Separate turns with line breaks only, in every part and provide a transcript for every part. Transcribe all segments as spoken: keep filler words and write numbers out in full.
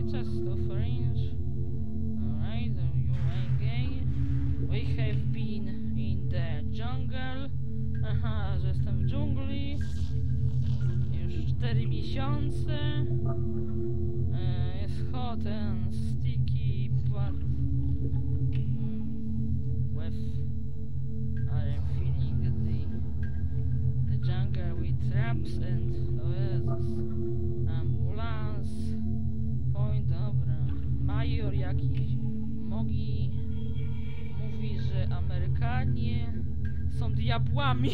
chest of range. Alright, so you ain't gay. We have been in the jungle. Aha, że jestem w dżungli. Już cztery miesiące. E, jest hot and sticky, but mm, with I'm feeling the the jungle with traps and oh Jezus, ambulance. Point, dobra. Major jakiś Mogi mówi, że Amerykanie są diabłami.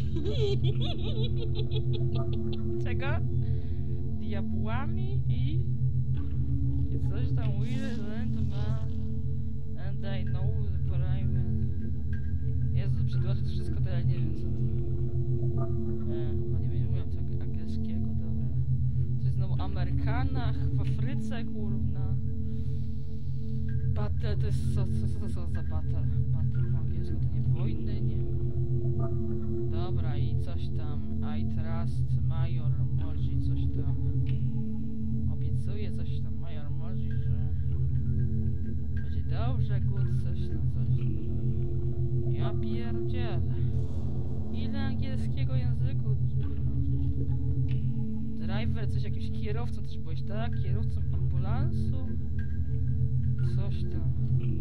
Czego? Diabłami i... I coś tam weird and ma... And I know the private... Jezu, przetłumaczę to wszystko, to ja nie wiem co to... E, no nie wiem, nie mówię tego angielskiego, dobra. To jest znowu Amerykanach w Afryce, kurwa. Battle to jest co, co, co to są za battle? Battle po angielsku to nie wojny, nie. Dobra i coś tam. I trust Major Mozi, coś tam. Obiecuje coś tam Major Mozi, że będzie dobrze, good, coś tam, coś. Ja pierdzielę. Ile angielskiego języku, żeby nauczyć? Driver, coś jakimś kierowcą też byłeś, tak? Kierowcą ambulansu? Coś tam.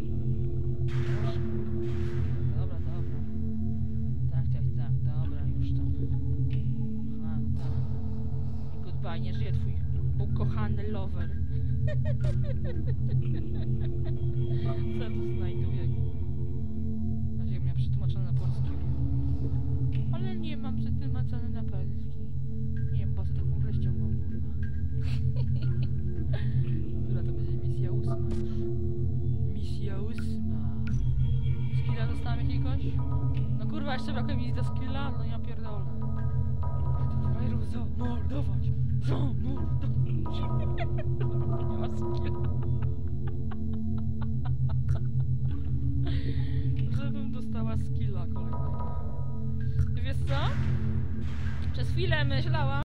Dobra, dobra. Tak, tak, tak, dobra, już tam. Aha, tak. I goodbye, nie żyje twój ukochany lover. Co tu znajduję? Razie miał przetłumaczone na polski. Ale nie mam przetłumaczone na polski. Nie wiem, po co taką grę ściągłam, kurwa. Która to będzie misja ósma już. Misja ósma. Skilla dostałem jakiegoś? No kurwa, jeszcze brakuje mi do skilla? No ja pierdolę. Frajerów zamordować! Zamordować! Nie ma skilla. Żebym dostała skilla kolejnego. Wiesz co? Przez chwilę myślałam,